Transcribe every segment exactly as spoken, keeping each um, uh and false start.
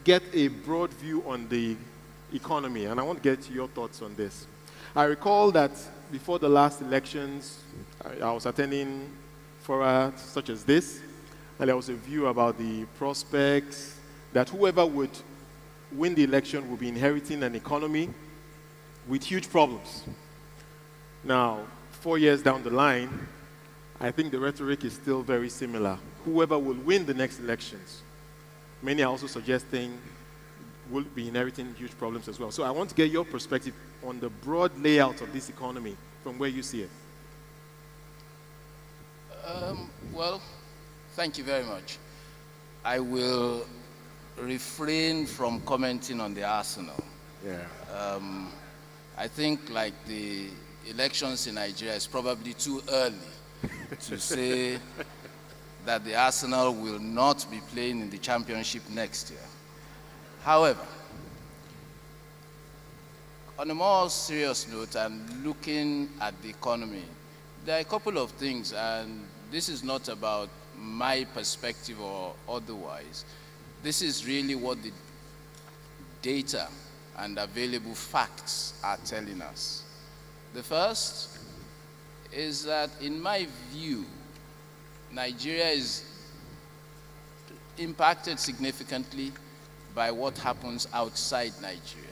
get a broad view on the economy, and I want to get your thoughts on this. I recall that before the last elections, I, I was attending forums such as this, and there was a view about the prospects that whoever would win the election will be inheriting an economy with huge problems. Now, four years down the line, I think the rhetoric is still very similar. Whoever will win the next elections, many are also suggesting will be inheriting huge problems as well. So I want to get your perspective on the broad layout of this economy from where you see it. Um, well, thank you very much. I will refrain from commenting on the arsenal. Yeah. Um, I think like the elections in Nigeria, it's probably too early to say that the Arsenal will not be playing in the championship next year. However, on a more serious note and looking at the economy, there are a couple of things, and this is not about my perspective or otherwise. This is really what the data and available facts are telling us. The first is that, in my view, Nigeria is impacted significantly by what happens outside Nigeria.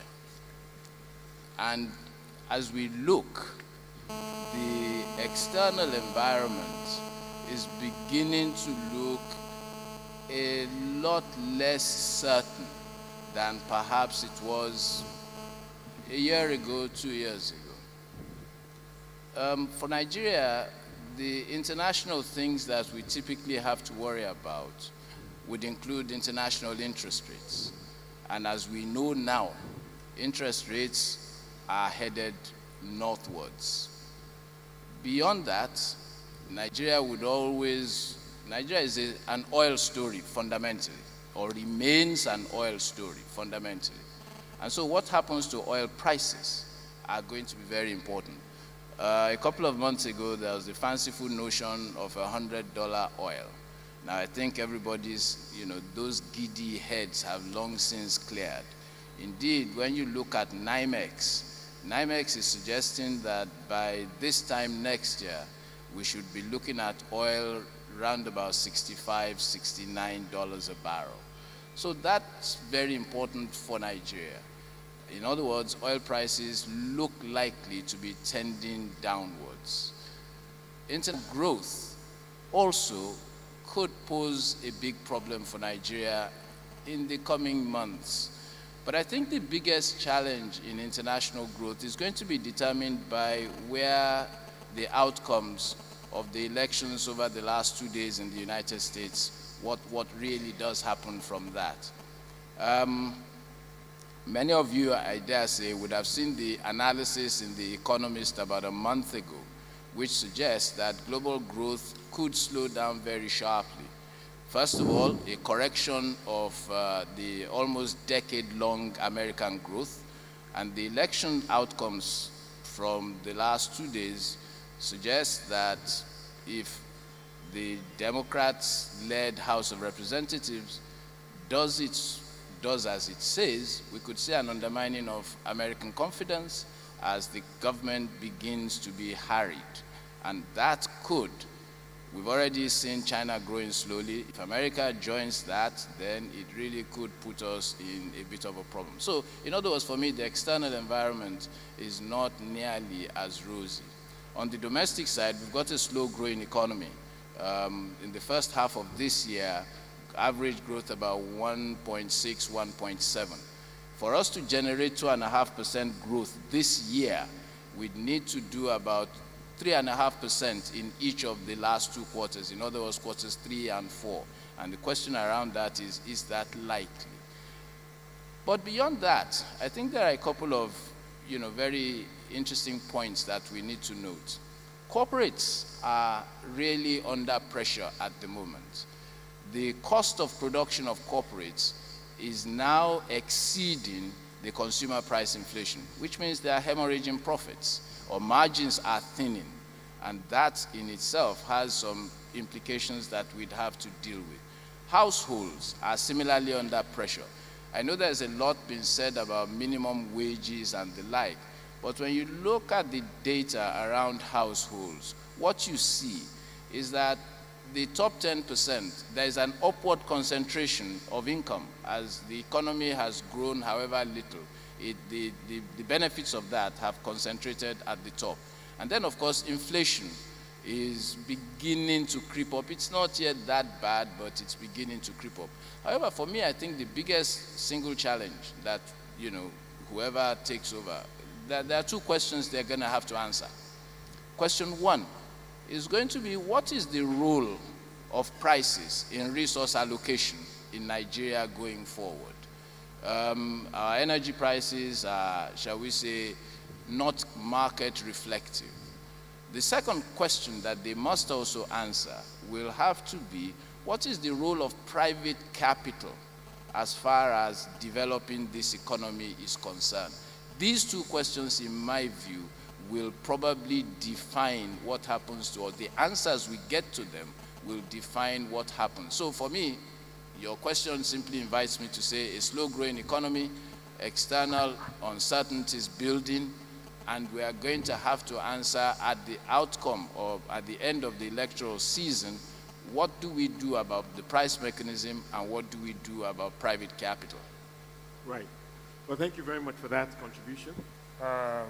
And as we look, the external environment is beginning to look a lot less certain than perhaps it was a year ago, two years ago. Um, for Nigeria, the international things that we typically have to worry about would include international interest rates. And as we know now, interest rates are headed northwards. Beyond that, Nigeria would always, Nigeria is a, an oil story fundamentally, or remains an oil story fundamentally. And so what happens to oil prices are going to be very important. Uh, a couple of months ago, there was the fanciful notion of a hundred dollar oil. Now, I think everybody's, you know, those giddy heads have long since cleared. Indeed, when you look at NYMEX, NYMEX is suggesting that by this time next year, we should be looking at oil around about sixty-five, sixty-nine dollars a barrel. So that's very important for Nigeria. In other words, oil prices look likely to be tending downwards. Internet growth also could pose a big problem for Nigeria in the coming months. But I think the biggest challenge in international growth is going to be determined by where the outcomes of the elections over the last two days in the United States, what, what really does happen from that. Um, Many of you, I dare say, would have seen the analysis in The Economist about a month ago, which suggests that global growth could slow down very sharply. First of all, a correction of uh, the almost decade-long American growth, and the election outcomes from the last two days suggest that if the Democrats-led House of Representatives does its does as it says, we could see an undermining of American confidence as the government begins to be harried. And that could, we've already seen China growing slowly. If America joins that, then it really could put us in a bit of a problem. So, in other words, for me, the external environment is not nearly as rosy. On the domestic side, we've got a slow-growing economy. Um, in the first half of this year, average growth about one point six, one point seven. For us to generate two point five percent growth this year, we'd need to do about three point five percent in each of the last two quarters, in other words, quarters three and four. And the question around that is, is that likely? But beyond that, I think there are a couple of, you know, very interesting points that we need to note. Corporates are really under pressure at the moment. The cost of production of corporates is now exceeding the consumer price inflation, which means they are hemorrhaging profits, or margins are thinning. And that in itself has some implications that we'd have to deal with. Households are similarly under pressure. I know there's a lot been said about minimum wages and the like, but when you look at the data around households, what you see is that the top ten percent, there is an upward concentration of income. As the economy has grown however little, it, the, the, the benefits of that have concentrated at the top. And then, of course, inflation is beginning to creep up. It's not yet that bad, but it's beginning to creep up. However, for me, I think the biggest single challenge that, you know, whoever takes over, there, there are two questions they're going to have to answer. Question one is going to be, what is the role of prices in resource allocation in Nigeria going forward? Um, our energy prices are, shall we say, not market reflective. The second question that they must also answer will have to be, what is the role of private capital as far as developing this economy is concerned? These two questions, in my view, will probably define what happens to, or the answers we get to them will define what happens. So for me, your question simply invites me to say a slow-growing economy, external uncertainties building, and we are going to have to answer at the outcome or at the end of the electoral season, what do we do about the price mechanism and what do we do about private capital? Right. Well, thank you very much for that contribution. Um,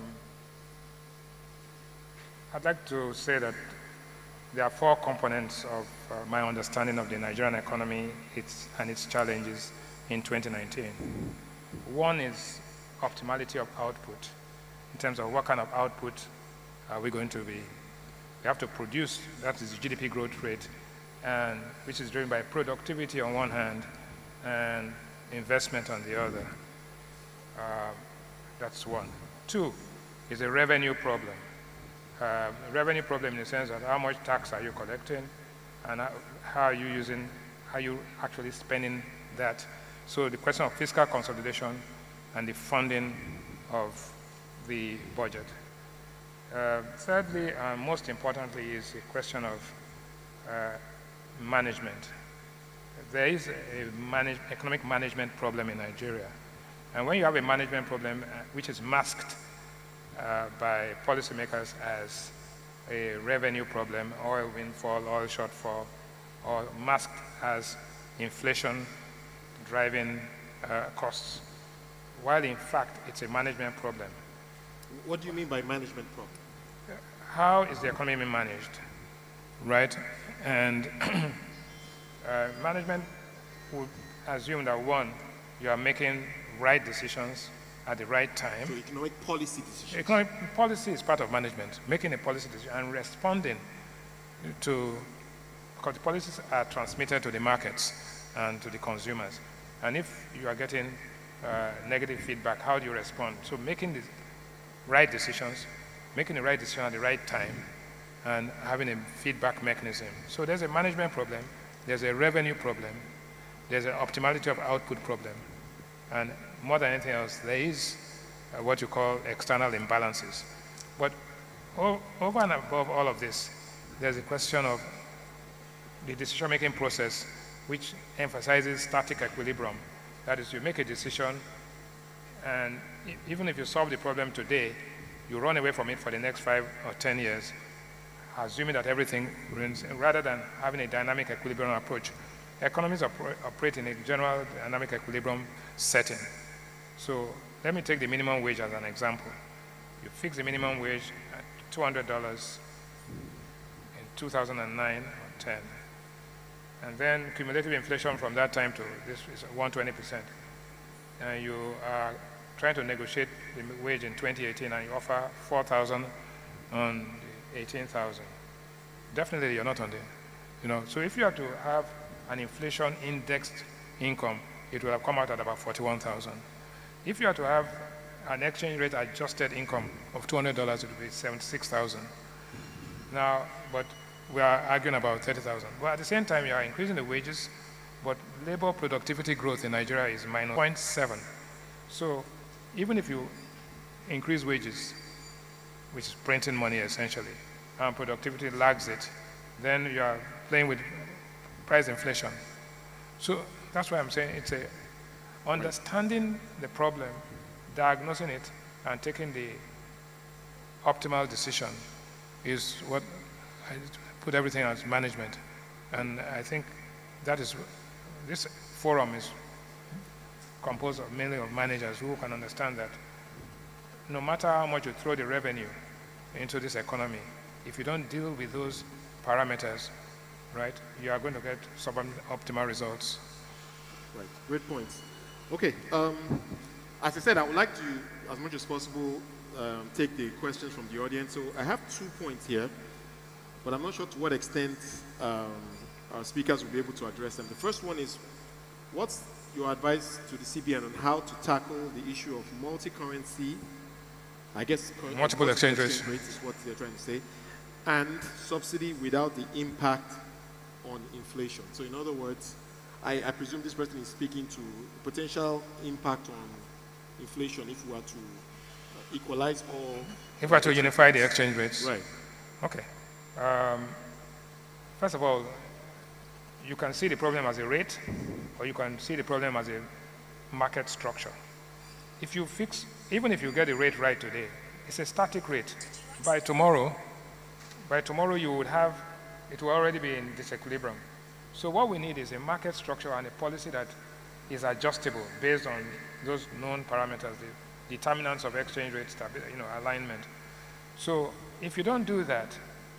I'd like to say that there are four components of uh, my understanding of the Nigerian economy its, and its challenges in twenty nineteen. One is optimality of output, in terms of what kind of output are we going to be. We have to produce, that is the G D P growth rate, and which is driven by productivity on one hand and investment on the other. Uh, that's one. Two is a revenue problem. Uh, revenue problem in the sense of how much tax are you collecting and how, how are you using, how are you actually spending that. So the question of fiscal consolidation and the funding of the budget. Uh, thirdly, and most importantly, is the question of uh, management. There is a manage economic management problem in Nigeria. And when you have a management problem uh, which is masked uh, by policymakers as a revenue problem, oil windfall, oil shortfall, or masked as inflation driving uh, costs, while in fact it's a management problem. What do you mean by management problem? How is the economy being managed, right? And uh, management would assume that, one, you are making right decisions at the right time. So economic policy decisions. Economic policy is part of management, making a policy decision and responding to, because the policies are transmitted to the markets and to the consumers. And if you are getting uh, negative feedback, how do you respond? So making the right decisions, making the right decision at the right time, and having a feedback mechanism. So there's a management problem, there's a revenue problem, there's an optimality of output problem, and more than anything else, there is uh, what you call external imbalances. But over and above all of this, there's a question of the decision-making process, which emphasizes static equilibrium. That is, you make a decision, and even if you solve the problem today, you run away from it for the next five or ten years, assuming that everything runs, rather than having a dynamic equilibrium approach. Economies oper operate in a general dynamic equilibrium setting. So let me take the minimum wage as an example. You fix the minimum wage at two hundred dollars in two thousand nine or ten. And then cumulative inflation from that time to this is one hundred twenty percent. And you are trying to negotiate the wage in twenty eighteen and you offer four thousand on eighteen thousand. Definitely you're not on the, you know, so if you have to have an inflation indexed income, it will have come out at about forty-one thousand. If you have to have an exchange rate adjusted income of two hundred dollars, it will be seventy-six thousand. Now, but we are arguing about thirty thousand. But at the same time, you are increasing the wages, but labor productivity growth in Nigeria is minus zero point seven. So even if you increase wages, which is printing money essentially, and productivity lags it, then you are playing with price inflation. So that's why I'm saying it's a Understanding the problem, diagnosing it, and taking the optimal decision is what I put everything as management. And I think that is, this forum is composed of mainly of managers who can understand that no matter how much you throw the revenue into this economy, if you don't deal with those parameters, right, you are going to get suboptimal results. Right, great points. Okay, um, as I said, I would like to, as much as possible, um, take the questions from the audience. So I have two points here, but I'm not sure to what extent um, our speakers will be able to address them. The first one is, what's your advice to the C B N on how to tackle the issue of multi-currency, I guess multiple exchange rates is what they're trying to say, and subsidy without the impact on inflation? So in other words, I, I presume this person is speaking to potential impact on inflation if we were to uh, equalize all. If we were to unify the exchange rates. Right. Okay. Um, first of all, you can see the problem as a rate, or you can see the problem as a market structure. If you fix, even if you get the rate right today, it's a static rate. By tomorrow, by tomorrow you would have, it will already be in disequilibrium. So what we need is a market structure and a policy that is adjustable based on those known parameters, the determinants of exchange rate stability, you know, alignment. So if you don't do that,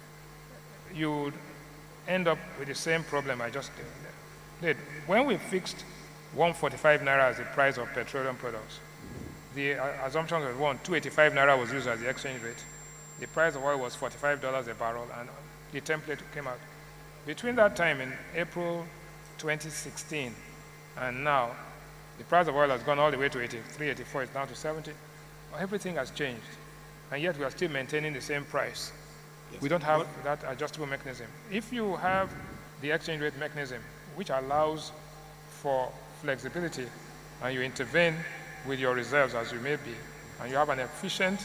you would end up with the same problem I just did. When we fixed one forty-five naira as the price of petroleum products, the assumption was one, two eighty-five naira was used as the exchange rate. The price of oil was forty-five dollars a barrel, and the template came out. Between that time in April twenty sixteen and now, the price of oil has gone all the way to eighty-three, eighty-four, it's down to seventy. Everything has changed, and yet we are still maintaining the same price. Yes. We don't have what? that adjustable mechanism. If you have the exchange rate mechanism, which allows for flexibility, and you intervene with your reserves as you may be, and you have an efficient,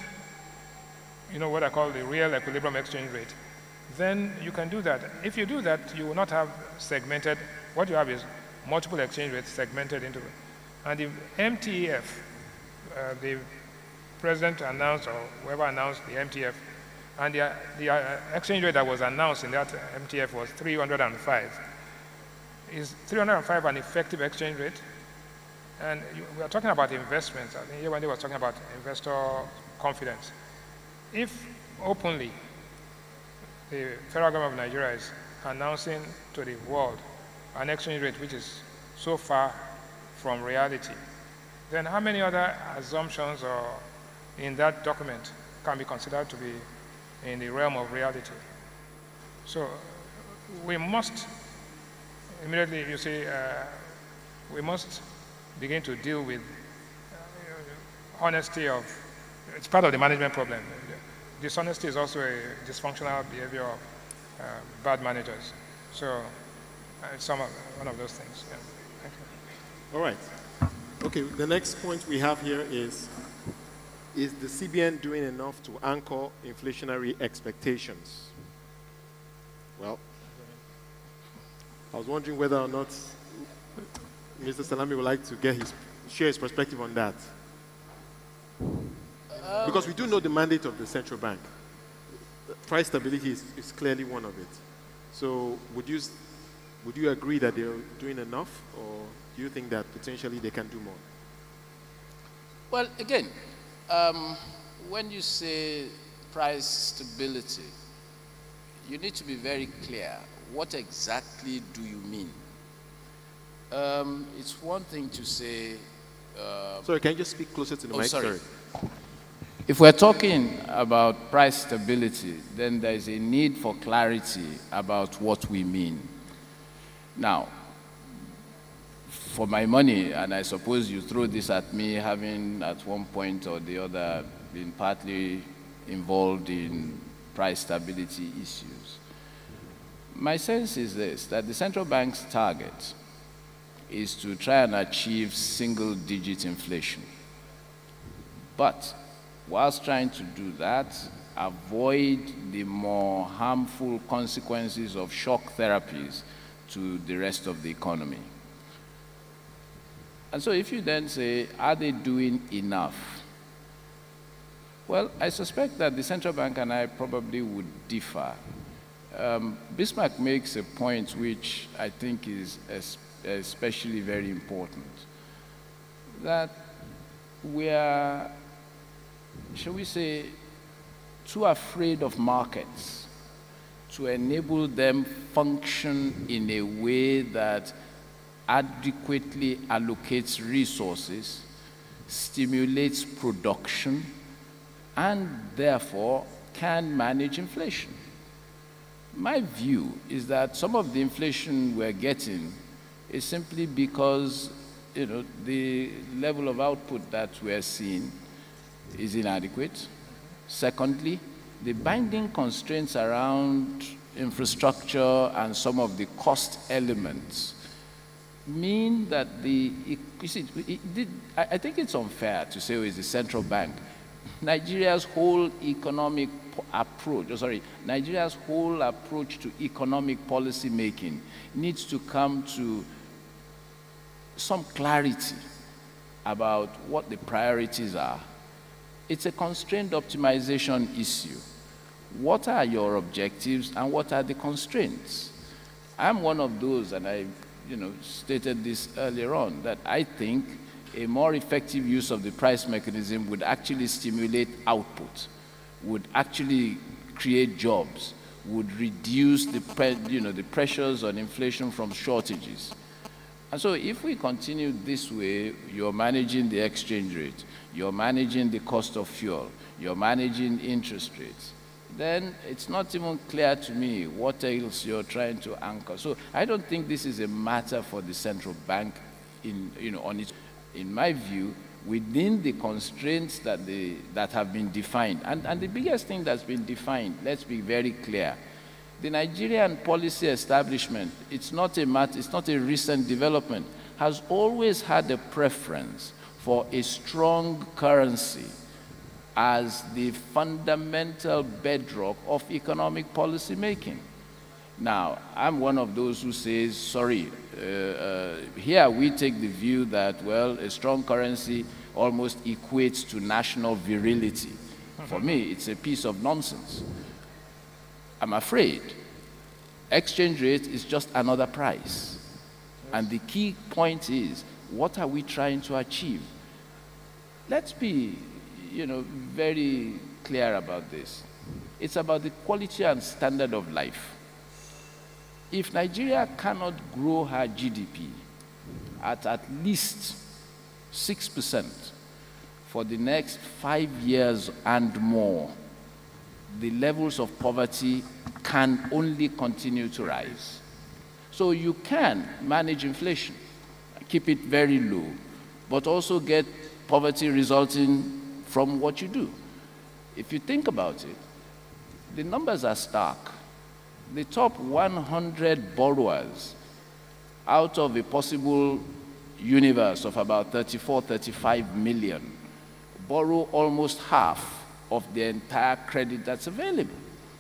you know, what I call the real equilibrium exchange rate, then you can do that. If you do that, you will not have segmented. What you have is multiple exchange rates segmented into it. And the M T E F, uh, the president announced, or whoever announced the M T F, and the, the uh, exchange rate that was announced in that M T F was three hundred five. Is three hundred five an effective exchange rate? And you, we are talking about investments. I think Rewane was talking about investor confidence. If openly the federal government of Nigeria is announcing to the world an exchange rate which is so far from reality, then how many other assumptions or in that document can be considered to be in the realm of reality? So we must immediately, you see, uh, we must begin to deal with uh, honesty of, it's part of the management problem. Dishonesty is also a dysfunctional behavior of uh, bad managers. So uh, it's some of, one of those things. Yeah. Thank you. All right. Okay, the next point we have here is, is the C B N doing enough to anchor inflationary expectations? Well, I was wondering whether or not Mister Salami would like to get his, share his perspective on that. Um, because we do know the mandate of the central bank. Price stability is, is clearly one of it. So would you, would you agree that they're doing enough, or do you think that potentially they can do more? Well, again, um, when you say price stability, you need to be very clear. What exactly do you mean? Um, it's one thing to say... Uh, sorry, can you just speak closer to the oh, mic? Sorry. sorry. If we're talking about price stability, then there is a need for clarity about what we mean. Now, for my money, and I suppose you throw this at me, having at one point or the other been partly involved in price stability issues, my sense is this, that the central bank's target is to try and achieve single-digit inflation. But whilst trying to do that, avoid the more harmful consequences of shock therapies to the rest of the economy. And so if you then say, are they doing enough? Well, I suspect that the central bank and I probably would differ. Um, Bismarck makes a point which I think is es especially very important, that we are, shall we say, too afraid of markets to enable them function in a way that adequately allocates resources, stimulates production, and therefore can manage inflation. My view is that some of the inflation we're getting is simply because, you know, the level of output that we're seeing is inadequate. Secondly, the binding constraints around infrastructure and some of the cost elements mean that the, you see, it did, I think it's unfair to say, oh, it's the central bank. Nigeria's whole economic approach, oh, sorry, Nigeria's whole approach to economic policy making needs to come to some clarity about what the priorities are. It's a constrained optimization issue. What are your objectives and what are the constraints? I'm one of those, and I you know, stated this earlier on, that I think a more effective use of the price mechanism would actually stimulate output, would actually create jobs, would reduce the, pre you know, the pressures on inflation from shortages. And so if we continue this way, you're managing the exchange rate, you're managing the cost of fuel, you're managing interest rates, then it's not even clear to me what else you're trying to anchor. So I don't think this is a matter for the central bank in, you know, on its, in my view, within the constraints that, the, that have been defined. And, and the biggest thing that's been defined, let's be very clear, the Nigerian policy establishment, it's not a matter, it's not a recent development, has always had a preference for a strong currency as the fundamental bedrock of economic policy making. Now, I'm one of those who says, sorry, uh, uh, here we take the view that, well, a strong currency almost equates to national virility. For me, it's a piece of nonsense. I'm afraid exchange rate is just another price. And the key point is, what are we trying to achieve? Let's be, you know, very clear about this. It's about the quality and standard of life. If Nigeria cannot grow her G D P at at least six percent for the next five years and more, the levels of poverty can only continue to rise. So you can manage inflation, keep it very low, but also get poverty resulting from what you do. If you think about it, the numbers are stark. The top one hundred borrowers out of a possible universe of about thirty-four, thirty-five million borrow almost half of the entire credit that's available.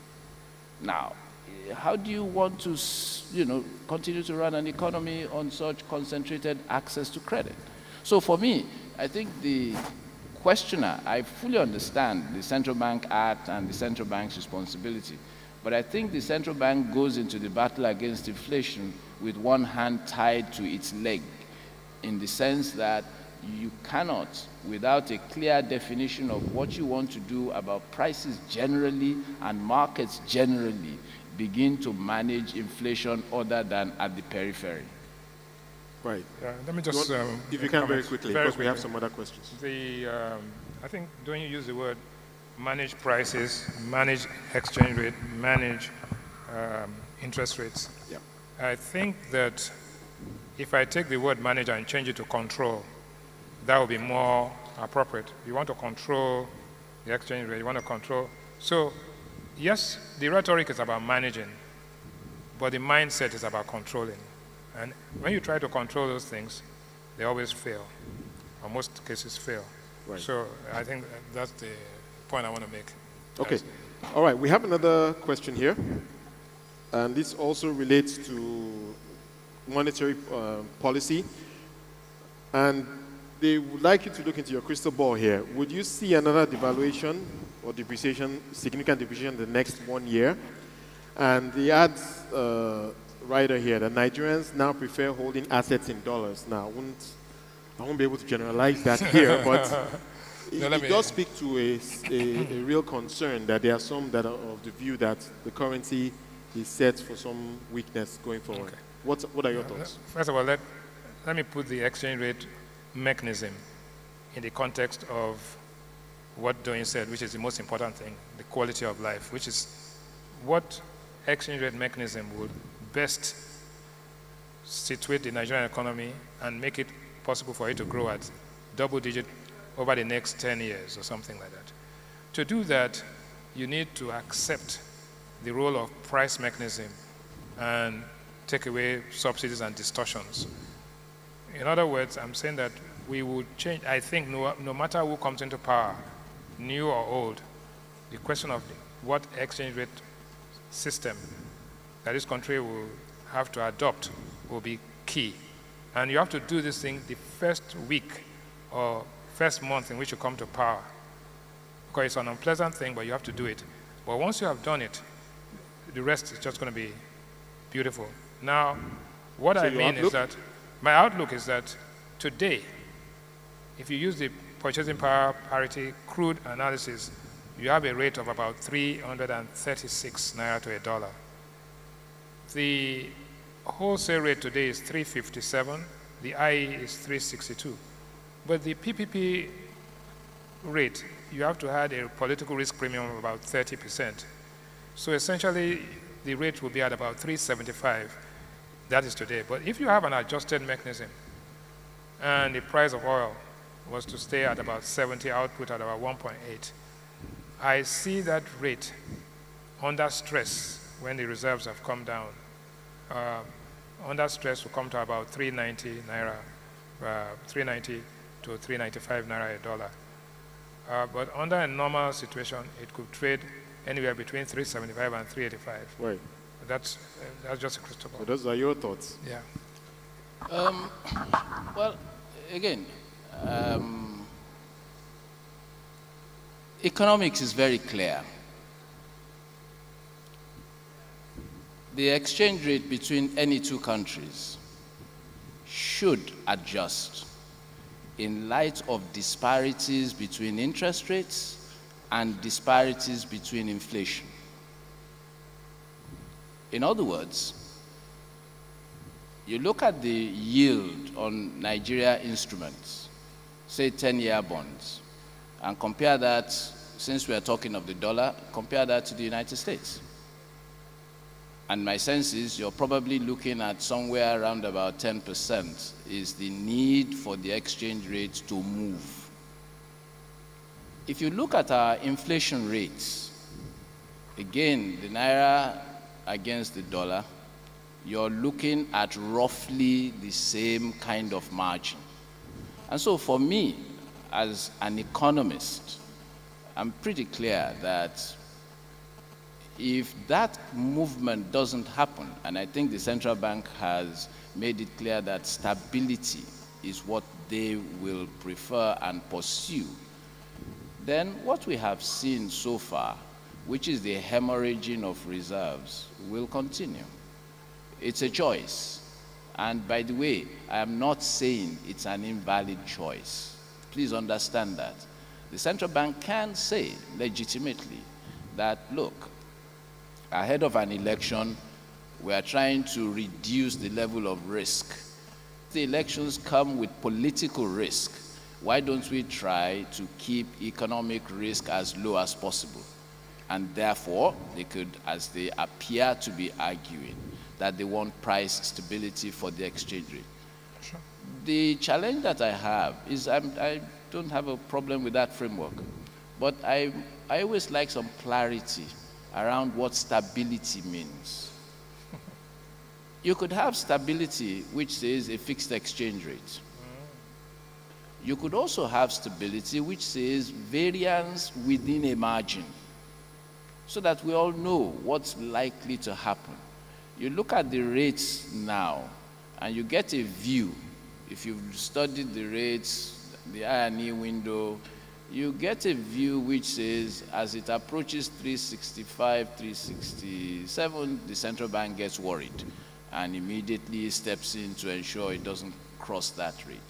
Now, how do you want to, you know, continue to run an economy on such concentrated access to credit? So for me, I think the questioner, I fully understand the Central Bank Act and the central bank's responsibility, but I think the central bank goes into the battle against inflation with one hand tied to its leg, in the sense that you cannot, without a clear definition of what you want to do about prices generally and markets generally, begin to manage inflation other than at the periphery. Right. Yeah, let me just, want, um, if you can, very quickly, very because quickly. we have some other questions. The, um, I think, don't you use the word manage prices, manage exchange rate, manage um, interest rates? Yeah. I think that if I take the word manage and change it to control, that would be more appropriate. You want to control the exchange rate, you want to control. So, yes, the rhetoric is about managing, but the mindset is about controlling. And when you try to control those things, they always fail, or most cases fail. Right. So I think that's the point I want to make. Okay. All right. We have another question here. And this also relates to monetary uh, policy. And they would like you to look into your crystal ball here. Would you see another devaluation or depreciation, significant depreciation in the next one year? And the ads uh, writer here, that Nigerians now prefer holding assets in dollars. Now, I won't, I won't be able to generalize that here, but it, no, it does speak to a, a, a real concern that there are some that are of the view that the currency is set for some weakness going forward. Okay. What's, what are your thoughts? First of all, let, let me put the exchange rate mechanism in the context of what Doyin said, which is the most important thing, the quality of life, which is what exchange rate mechanism would best situate the Nigerian economy and make it possible for it to grow at double digit over the next ten years or something like that. To do that, you need to accept the role of price mechanism and take away subsidies and distortions. In other words, I'm saying that we would change, I think no, no matter who comes into power, new or old, the question of what exchange rate system that this country will have to adopt will be key. And you have to do this thing the first week or first month in which you come to power. Because it's an unpleasant thing, but you have to do it. But once you have done it, the rest is just going to be beautiful. Now, what so I mean outlook? is that, my outlook is that today, if you use the purchasing power parity crude analysis, you have a rate of about three hundred thirty-six naira to a dollar. The wholesale rate today is three fifty-seven, the I E is three sixty-two. But the P P P rate, you have to add a political risk premium of about thirty percent. So essentially, the rate will be at about three seventy-five. That is today. But if you have an adjusted mechanism and the price of oil was to stay at about seventy, output at about one point eight, I see that rate under stress when the reserves have come down. Uh, under stress will come to about three ninety naira, uh, three ninety to three ninety-five naira a dollar. Uh, but under a normal situation, it could trade anywhere between three seventy-five and three eighty-five. Right. That's, uh, that's just a crystal ball. So those are your thoughts. Yeah. Um, well, again, um, economics is very clear. The exchange rate between any two countries should adjust in light of disparities between interest rates and disparities between inflation. In other words, you look at the yield on Nigeria instruments, say ten-year bonds, and compare that, since we are talking of the dollar, compare that to the United States. And my sense is you're probably looking at somewhere around about ten percent is the need for the exchange rate to move. If you look at our inflation rates, again, the Naira against the dollar, you're looking at roughly the same kind of margin. And so for me, as an economist, I'm pretty clear that if that movement doesn't happen, and I think the central bank has made it clear that stability is what they will prefer and pursue, then what we have seen so far, which is the hemorrhaging of reserves, will continue. It's a choice. And by the way, I am not saying it's an invalid choice. Please understand that. The central bank can say legitimately that, look, ahead of an election, we are trying to reduce the level of risk. The elections come with political risk. Why don't we try to keep economic risk as low as possible? And therefore, they could, as they appear to be arguing, that they want price stability for the exchange rate. Sure. The challenge that I have is I'm, I don't have a problem with that framework, but I, I always like some clarity around what stability means. You could have stability which says a fixed exchange rate. You could also have stability which says variance within a margin, so that we all know what's likely to happen. You look at the rates now, and you get a view, if you've studied the rates, the I and E window, you get a view which says as it approaches three sixty-five, three sixty-seven, the central bank gets worried and immediately steps in to ensure it doesn't cross that rate.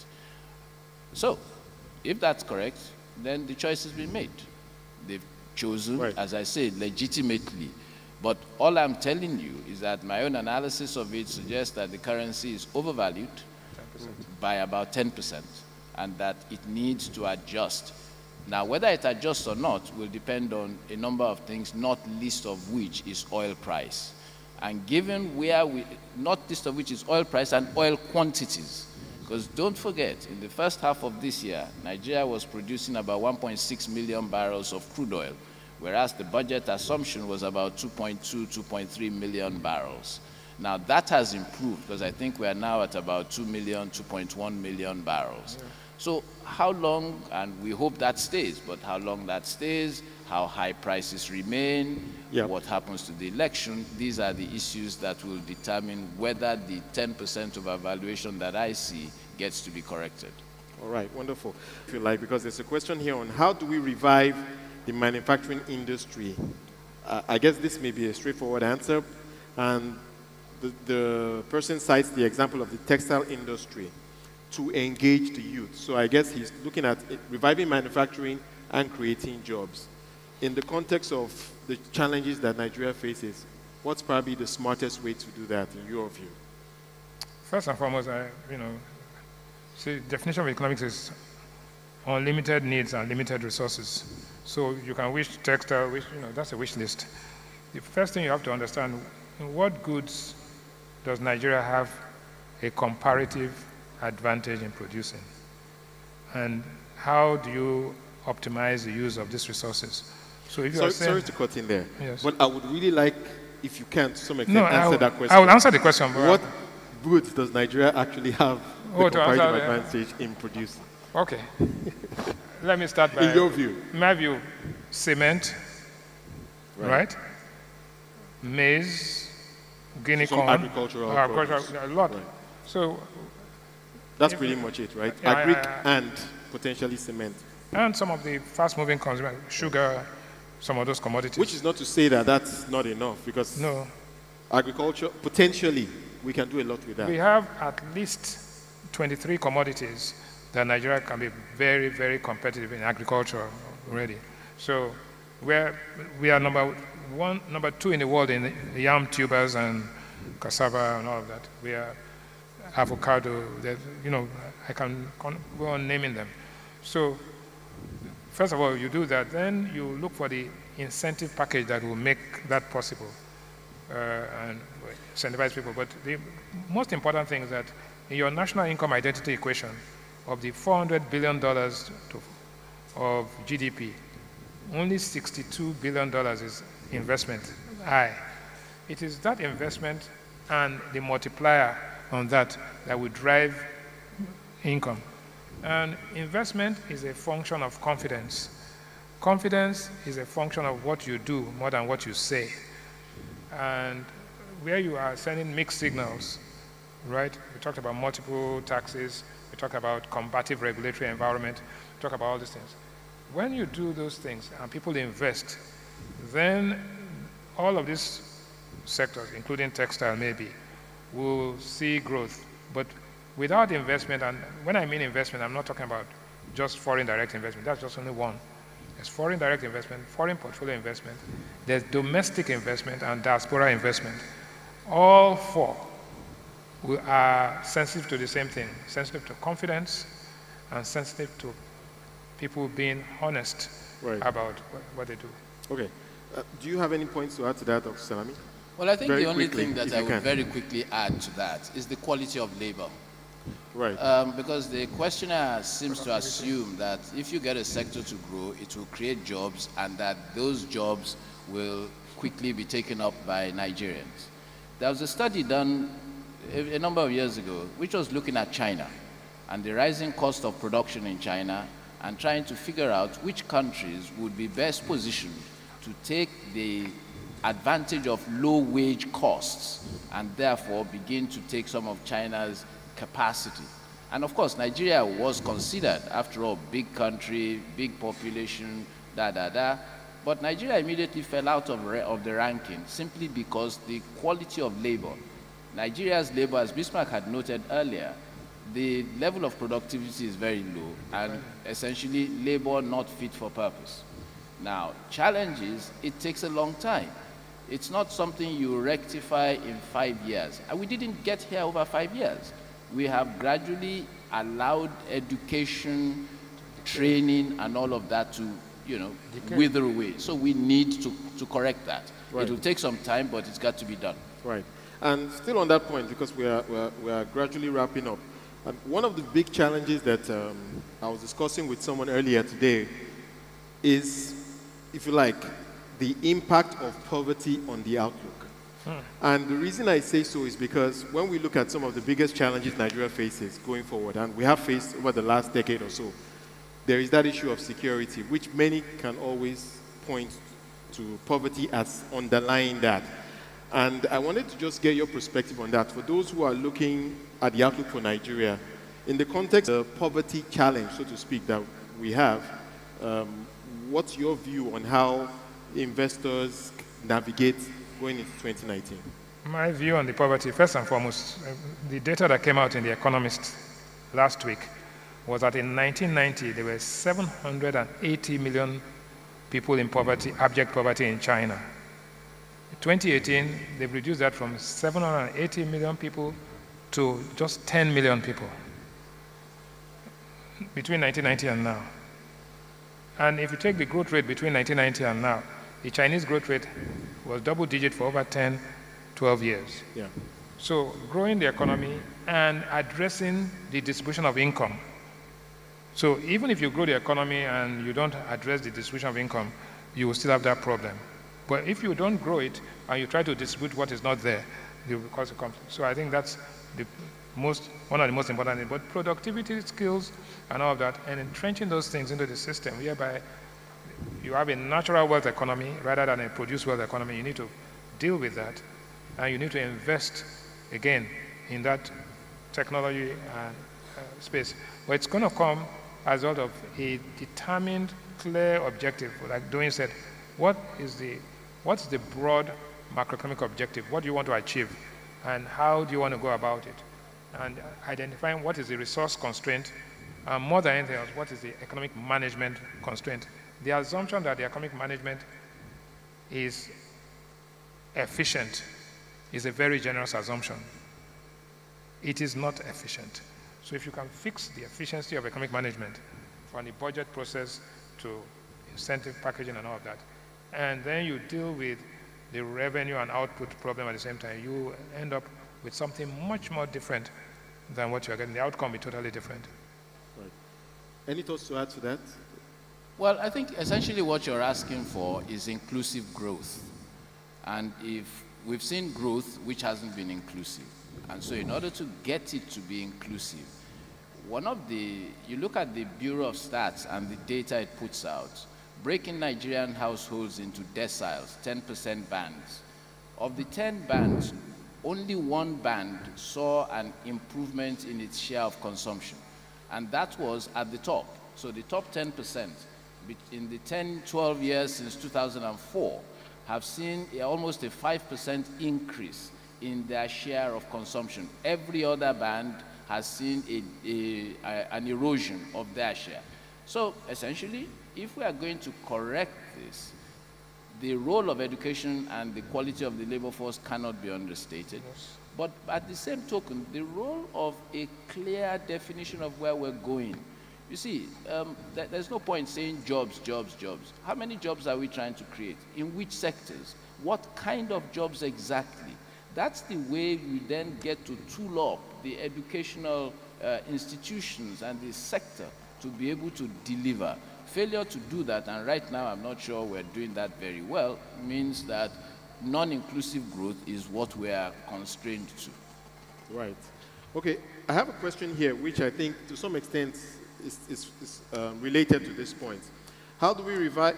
So, if that's correct, then the choice has been made. They've chosen, right, as I said, legitimately. But all I'm telling you is that my own analysis of it suggests that the currency is overvalued ten percent by about ten percent, and that it needs to adjust. Now, whether it adjusts or not will depend on a number of things, not least of which is oil price. And given where we, not least of which is oil price and oil quantities, because don't forget, in the first half of this year, Nigeria was producing about one point six million barrels of crude oil, whereas the budget assumption was about two point two, two point three million barrels. Now, that has improved, because I think we are now at about two million, two point one million barrels. Yeah. So how long, and we hope that stays, but how long that stays, how high prices remain, yep, what happens to the election, these are the issues that will determine whether the ten percent of evaluation that I see gets to be corrected. All right, wonderful. If you like, because there's a question here on how do we revive the manufacturing industry. Uh, I guess this may be a straightforward answer, and the, the person cites the example of the textile industry to engage the youth. So I guess he's looking at it, reviving manufacturing and creating jobs. In the context of the challenges that Nigeria faces, what's probably the smartest way to do that in your view? First and foremost, I, you know, see, definition of economics is unlimited needs and limited resources. So you can wish textile, wish, you know, that's a wish list. The first thing you have to understand, what goods does Nigeria have a comparative advantage in producing? And how do you optimize the use of these resources? So if you sorry, are saying, sorry to cut in there, yes, but I would really like, if you can, to some extent, no, answer will, that question. I will answer the question. What goods does Nigeria actually have oh, the comparative answer, advantage in producing? Okay. Let me start by, in your view, my view, cement, right? right? Maize, guinea Some corn, agricultural, agricultural a lot. Right. So that's pretty much it, right? Yeah, Agric uh, and potentially cement. And some of the fast-moving consumer, sugar, some of those commodities. Which is not to say that that's not enough, because no, agriculture, potentially, we can do a lot with that. We have at least twenty-three commodities that Nigeria can be very, very competitive in agriculture already. So we're, we are number one, number two in the world in yam tubers and cassava and all of that. We are avocado, that, you know, I can go on naming them. So first of all, you do that, then you look for the incentive package that will make that possible uh, and incentivize people. But the most important thing is that in your national income identity equation, of the four hundred billion dollars to, of G D P, only sixty-two billion dollars is investment. I. It is that investment and the multiplier on that that will drive income. And investment is a function of confidence. Confidence is a function of what you do more than what you say. And where you are sending mixed signals, right? We talked about multiple taxes. We talk about combative regulatory environment. We talk about all these things. When you do those things and people invest, then all of these sectors, including textile maybe, will see growth. But without investment, and when I mean investment, I'm not talking about just foreign direct investment. That's just only one. There's foreign direct investment, foreign portfolio investment, there's domestic investment, and diaspora investment. All four we are sensitive to the same thing, sensitive to confidence and sensitive to people being honest right. about what, what they do. Okay. Uh, do you have any points to add to that, Doctor Salami? Well, I think very the only quickly, thing that I would can. very quickly add to that is the quality of labor. Right. Um, because the questioner seems to assume that if you get a sector to grow, it will create jobs and that those jobs will quickly be taken up by Nigerians. There was a study done a, a number of years ago which was looking at China and the rising cost of production in China and trying to figure out which countries would be best positioned to take the advantage of low wage costs and therefore begin to take some of China's capacity. And of course, Nigeria was considered, after all, big country, big population, da da da. But Nigeria immediately fell out of, of the ranking simply because the quality of labor. Nigeria's labor, as Bismarck had noted earlier, the level of productivity is very low and essentially labor not fit for purpose. Now, challenge is it takes a long time. It's not something you rectify in five years. And we didn't get here over five years. We have gradually allowed education, training, and all of that to, you know, okay. wither away. So we need to, to correct that. Right. It will take some time, but it's got to be done. Right. And still on that point, because we are, we are, we are gradually wrapping up, and one of the big challenges that um, I was discussing with someone earlier today is, if you like, the impact of poverty on the outlook. Hmm. And the reason I say so is because when we look at some of the biggest challenges Nigeria faces going forward, and we have faced over the last decade or so, there is that issue of security, which many can always point to poverty as underlying that. And I wanted to just get your perspective on that. For those who are looking at the outlook for Nigeria, in the context of the poverty challenge, so to speak, that we have, um, what's your view on how investors navigate going into twenty nineteen? My view on the poverty, first and foremost, the data that came out in The Economist last week was that in nineteen ninety, there were seven hundred eighty million people in poverty, abject poverty in China. In twenty eighteen, they've reduced that from seven hundred eighty million people to just ten million people between nineteen ninety and now. And if you take the growth rate between nineteen ninety and now, the Chinese growth rate was double digit for over ten, twelve years. Yeah. So growing the economy and addressing the distribution of income. So even if you grow the economy and you don't address the distribution of income, you will still have that problem. But if you don't grow it and you try to distribute what is not there, it will cause a conflict. So I think that's the most, one of the most important things. But productivity skills and all of that, and entrenching those things into the system, whereby you have a natural wealth economy rather than a produced wealth economy. You need to deal with that, and you need to invest, again, in that technology and uh, space. But it's going to come as a result of a determined, clear objective. Like Doyin said, what is the, what's the broad macroeconomic objective? What do you want to achieve? And how do you want to go about it? And identifying what is the resource constraint, and more than anything else, what is the economic management constraint? The assumption that the economic management is efficient is a very generous assumption. It is not efficient. So if you can fix the efficiency of economic management from the budget process to incentive packaging and all of that, and then you deal with the revenue and output problem at the same time, you end up with something much more different than what you're getting. The outcome will be totally different. Right. Any thoughts to add to that? Well, I think essentially what you're asking for is inclusive growth. And if we've seen growth which hasn't been inclusive, and so in order to get it to be inclusive, one of the, you look at the Bureau of Stats and the data it puts out, breaking Nigerian households into deciles, ten percent bands. Of the ten bands, only one band saw an improvement in its share of consumption, and that was at the top. So the top ten percent, in the ten, twelve years since two thousand four, have seen a, almost a five percent increase in their share of consumption. Every other band has seen a, a, a, an erosion of their share. So essentially, if we are going to correct this, the role of education and the quality of the labor force cannot be understated. Yes. But at the same token, the role of a clear definition of where we're going. You see, um, th there's no point saying jobs, jobs, jobs. How many jobs are we trying to create? In which sectors? What kind of jobs exactly? That's the way we then get to tool up the educational uh, institutions and the sector to be able to deliver. Failure to do that, and right now I'm not sure we're doing that very well, means that non-inclusive growth is what we are constrained to. Right. Okay, I have a question here, which I think to some extent is, is, is uh, related to this point. How do we revive,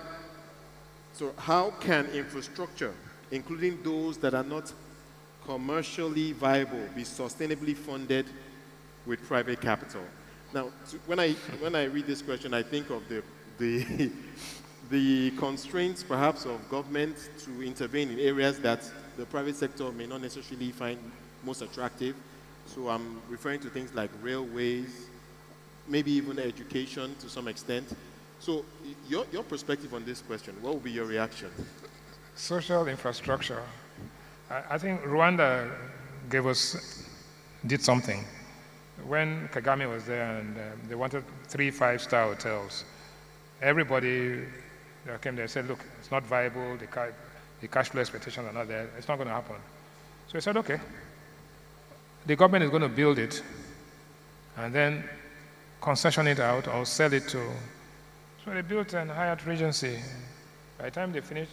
so how can infrastructure, including those that are not commercially viable, be sustainably funded with private capital. Now, to, when, I, when I read this question, I think of the, the, the constraints, perhaps, of government to intervene in areas that the private sector may not necessarily find most attractive. So I'm referring to things like railways, maybe even education to some extent. So your, your perspective on this question, what would be your reaction? Social infrastructure. I, I think Rwanda gave us, did something. When Kagame was there and um, they wanted three five-star hotels, everybody that came there said, look, it's not viable, the, ca the cash flow expectations are not there, it's not going to happen. So he said, okay, the government is going to build it and then concession it out or sell it to. So they built an Hyatt Regency. By the time they finished,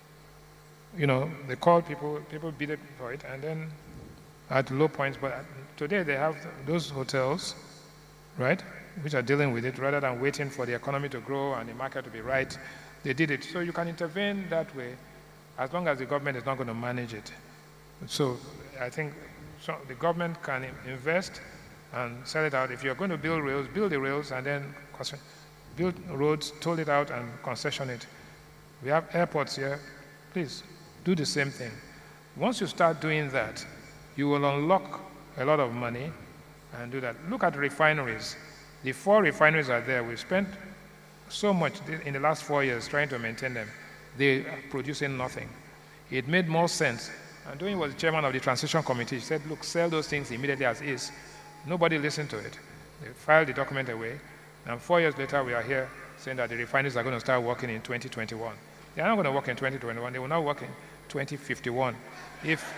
you know, they called people, people bid for it, and then at low points. But today they have those hotels, right, which are dealing with it rather than waiting for the economy to grow and the market to be right. They did it. So you can intervene that way as long as the government is not going to manage it. So I think so the government can invest and sell it out. If you're going to build rails, build the rails and then build roads, toll it out and concession it. We have airports here. Please do the same thing. Once you start doing that, you will unlock a lot of money and do that. Look at refineries. The four refineries are there. We've spent so much in the last four years trying to maintain them. They are producing nothing. It made more sense. And Doyin was chairman of the transition committee. He said, look, sell those things immediately as is. Nobody listened to it. They filed the document away. And four years later, we are here saying that the refineries are going to start working in twenty twenty-one. They are not going to work in twenty twenty-one. They will not work in twenty fifty-one. If,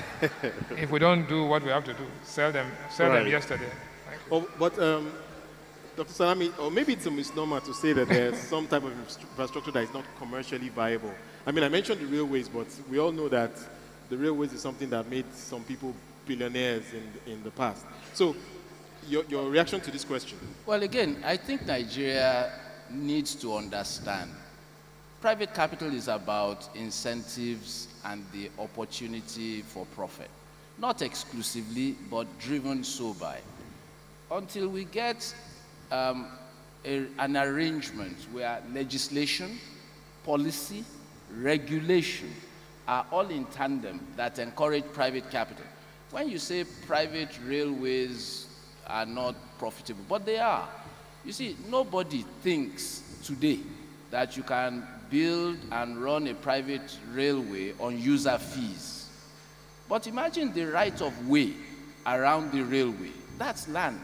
if we don't do what we have to do, sell them, sell right. them yesterday. Oh, but um, Doctor Salami, or maybe it's a misnomer to say that there's some type of infrastructure that is not commercially viable. I mean, I mentioned the railways, but we all know that the railways is something that made some people billionaires in, in the past. So your, your reaction to this question? Well, again, I think Nigeria needs to understand private capital is about incentives and the opportunity for profit. Not exclusively, but driven so by. Until we get um, a, an arrangement where legislation, policy, regulation are all in tandem that encourage private capital. When you say private railways are not profitable, but they are. You see, nobody thinks today that you can build and run a private railway on user fees. But imagine the right of way around the railway. That's land.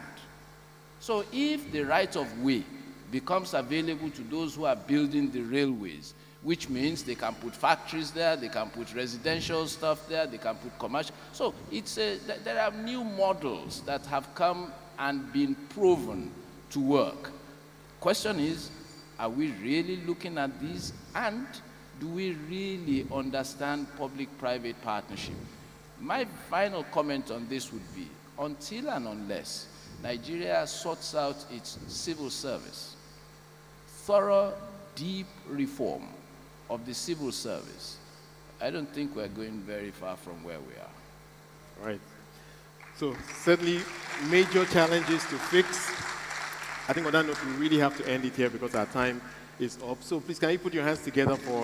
So if the right of way becomes available to those who are building the railways, which means they can put factories there, they can put residential stuff there, they can put commercial. So it's a, there are new models that have come and been proven to work. Question is, are we really looking at these, and do we really understand public-private partnership? My final comment on this would be, until and unless Nigeria sorts out its civil service, thorough, deep reform of the civil service, I don't think we're going very far from where we are. Right. So certainly major challenges to fix. I think on that note, we really have to end it here because our time is up. So please, can you put your hands together for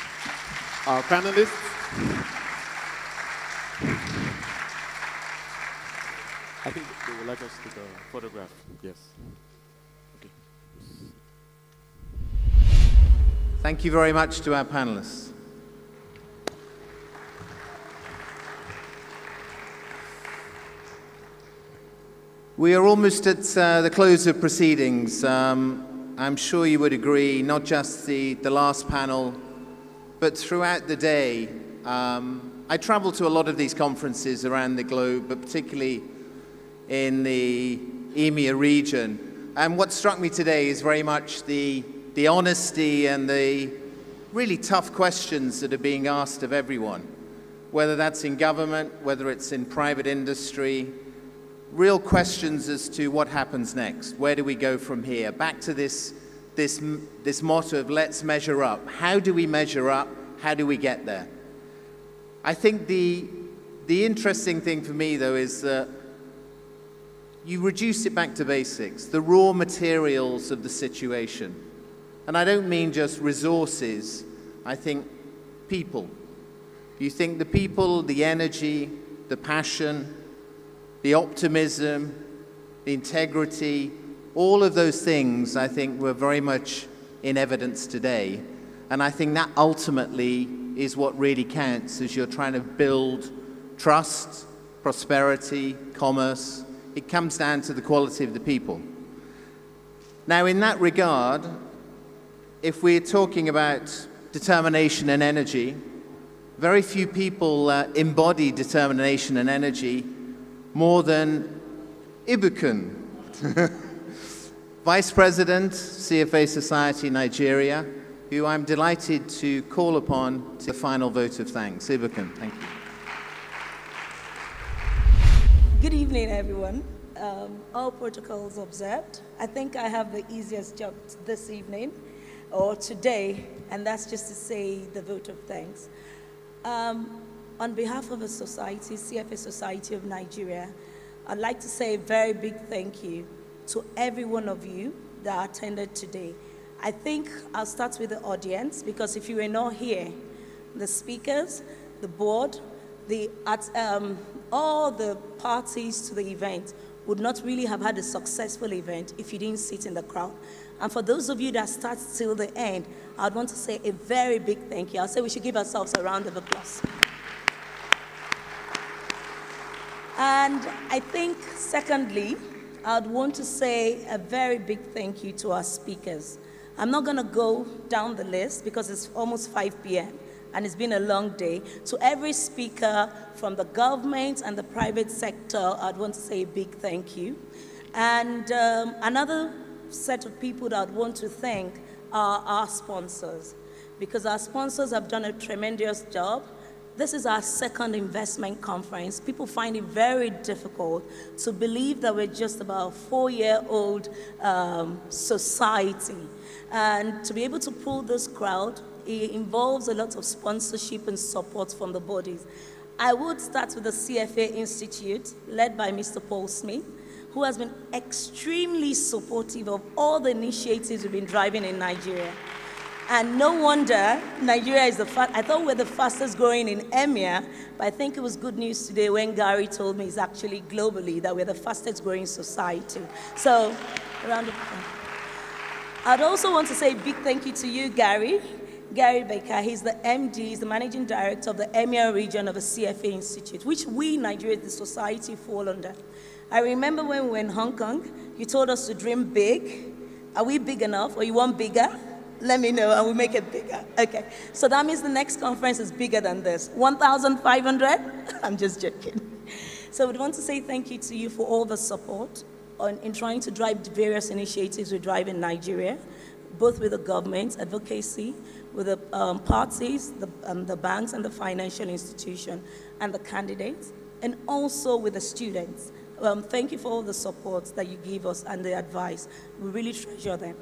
our panelists? I think they would like us to take a photograph. Yes. Okay. Thank you very much to our panelists. We are almost at uh, the close of proceedings. Um, I'm sure you would agree, not just the, the last panel, but throughout the day. Um, I travel to a lot of these conferences around the globe, but particularly in the E M E A region. And what struck me today is very much the, the honesty and the really tough questions that are being asked of everyone, whether that's in government, whether it's in private industry, real questions as to what happens next. Where do we go from here? Back to this, this, this motto of let's measure up. How do we measure up? How do we get there? I think the, the interesting thing for me, though, is that you reduce it back to basics, the raw materials of the situation. And I don't mean just resources, I think people. You think the people, the energy, the passion, the optimism, the integrity, all of those things, I think, were very much in evidence today. And I think that ultimately is what really counts as you're trying to build trust, prosperity, commerce. It comes down to the quality of the people. Now, in that regard, if we're talking about determination and energy, very few people uh, embody determination and energy more than Ibukun, Vice President, C F A Society Nigeria, who I'm delighted to call upon to the final vote of thanks. Ibukun, thank you. Good evening, everyone. Um, all protocols observed. I think I have the easiest job this evening, or today, and that's just to say the vote of thanks. Um, on behalf of a society, C F A Society of Nigeria, I'd like to say a very big thank you to every one of you that attended today. I think I'll start with the audience, because if you were not here, the speakers, the board, the, at, um, all the parties to the event would not really have had a successful event if you didn't sit in the crowd. And for those of you that start till the end, I'd want to say a very big thank you. I'll say we should give ourselves a round of applause. And I think, secondly, I'd want to say a very big thank you to our speakers. I'm not going to go down the list because it's almost five p m and it's been a long day. To every speaker from the government and the private sector, I'd want to say a big thank you. And um, another set of people that I'd want to thank are our sponsors, because our sponsors have done a tremendous job. This is our second investment conference. People find it very difficult to believe that we're just about a four-year-old um, society. And to be able to pull this crowd, it involves a lot of sponsorship and support from the bodies. I would start with the C F A Institute, led by Mister Paul Smith, who has been extremely supportive of all the initiatives we've been driving in Nigeria. And no wonder Nigeria is the fastest. I thought we were the fastest growing in EMEA, but I think it was good news today when Gary told me it's actually globally that we're the fastest growing society. So, a round of applause. I'd also want to say a big thank you to you, Gary. Gary Baker, he's the M D, he's the Managing Director of the EMEA region of the C F A Institute, which we, Nigeria, the society, fall under. I remember when we were in Hong Kong, you told us to dream big. Are we big enough, or you want bigger? Let me know and we'll make it bigger. Okay, so that means the next conference is bigger than this. one thousand five hundred? I'm just joking. So we'd want to say thank you to you for all the support on, in trying to drive the various initiatives we drive in Nigeria, both with the government, advocacy, with the um, parties, the, um, the banks and the financial institution, and the candidates, and also with the students. Um, thank you for all the support that you give us and the advice. We really treasure them.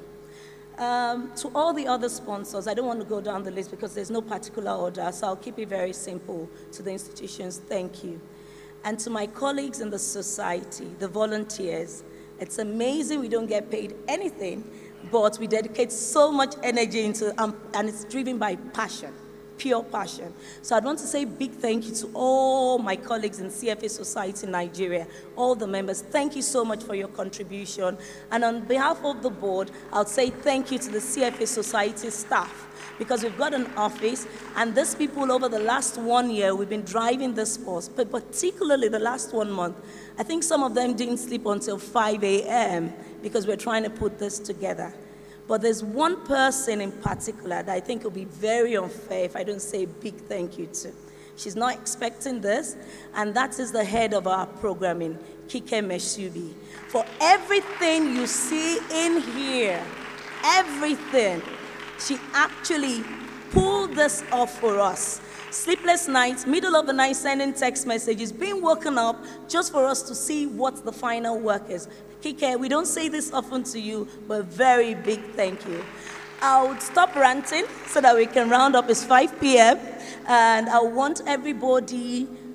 Um, to all the other sponsors, I don't want to go down the list because there's no particular order, so I'll keep it very simple. To the institutions, thank you. And to my colleagues in the society, the volunteers, it's amazing we don't get paid anything, but we dedicate so much energy into, um, and it's driven by passion, pure passion. So I'd want to say a big thank you to all my colleagues in C F A Society Nigeria, all the members. Thank you so much for your contribution. And on behalf of the board, I'll say thank you to the C F A Society staff, because we've got an office, and these people over the last one year, we've been driving this force, but particularly the last one month, I think some of them didn't sleep until five a m because we're trying to put this together. But there's one person in particular that I think it would be very unfair if I don't say a big thank you to. She's not expecting this, and that is the head of our programming, Kike Meshubi. For everything you see in here, everything, she actually pulled this off for us. Sleepless nights, middle of the night, sending text messages, being woken up just for us to see what the final work is. Kike, we don't say this often to you, but a very big thank you. I would stop ranting so that we can round up. It's five p m and I want everybody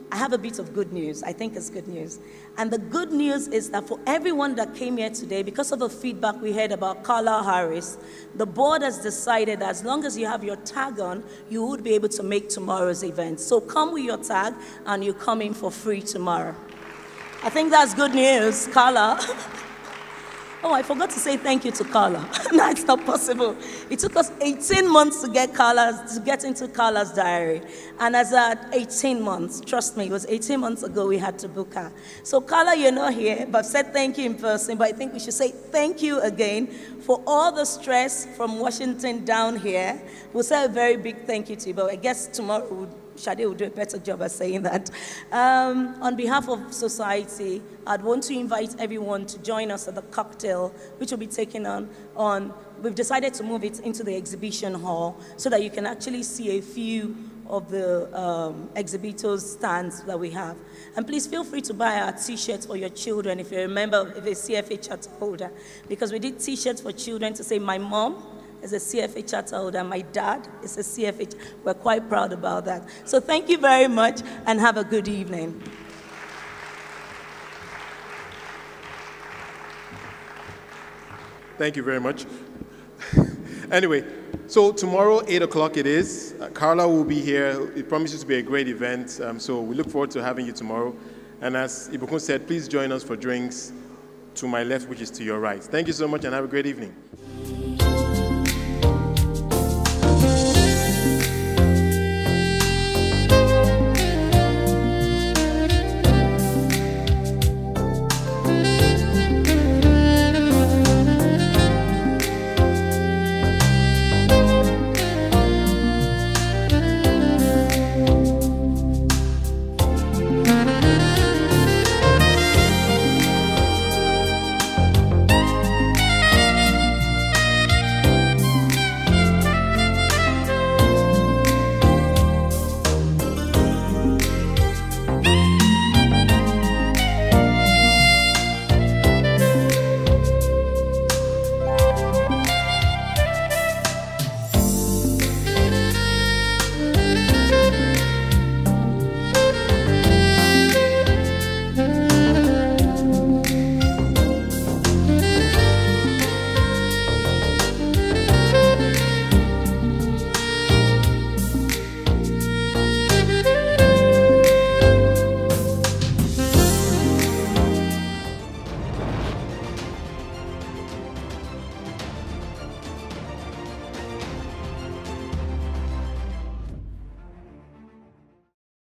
I have a bit of good news. I think it's good news. And the good news is that for everyone that came here today, because of the feedback we heard about Carla Harris, the board has decided that as long as you have your tag on, you would be able to make tomorrow's event. So come with your tag, and you come in for free tomorrow. I think that's good news, Carla. Oh, I forgot to say thank you to Carla. No, it's not possible. It took us eighteen months to get Carla's, to get into Carla's diary. And as at eighteen months, trust me, it was eighteen months ago we had to book her. So Carla, you're not here, but I've said thank you in person, but I think we should say thank you again for all the stress from Washington down here. We'll say a very big thank you to you, but I guess tomorrow we'll Shade will do a better job at saying that. Um, on behalf of society, I'd want to invite everyone to join us at the cocktail, which will be taken on, on, we've decided to move it into the exhibition hall so that you can actually see a few of the um, exhibitors' stands that we have. And please feel free to buy our t-shirts for your children if you remember, if a C F A charter holder, because we did t-shirts for children to say, my mom is a C F A charter holder, my dad is a C F A. We're quite proud about that. So thank you very much and have a good evening. Thank you very much. Anyway, so tomorrow, eight o'clock it is. Uh, Carla will be here. It promises to be a great event, um, so we look forward to having you tomorrow. And as Ibukun said, please join us for drinks to my left, which is to your right. Thank you so much and have a great evening.